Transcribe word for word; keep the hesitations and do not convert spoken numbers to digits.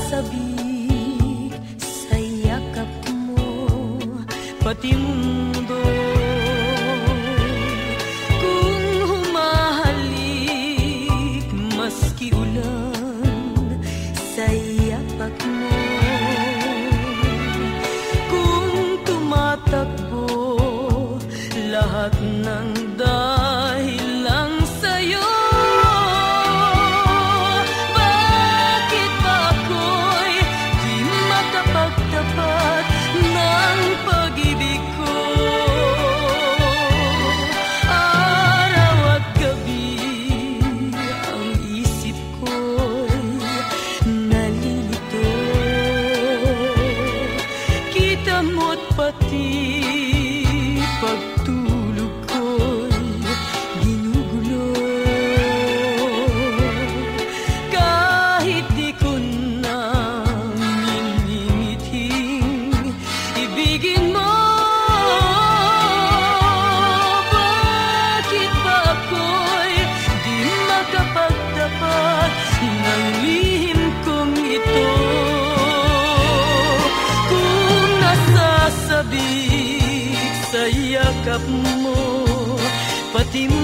nasasabik sa yakap mo, pati mundo. Kung humahalik maski ulan sa yapak mo, kung tumatakbo lahat ng dahil lang sa'yo. Bakit ba ako'y di makapagtapat ng pag-ibig ko? Araw at gabi ang isip ko'y nalilito. Kita mo't pati pagtulog ko'y ginugulo. Kahit di ko na minimiting ibigin mo. Bakit ba ako'y di makapagtapat ng lihim kong ito? Kung nasasabik sa yakap mo, pati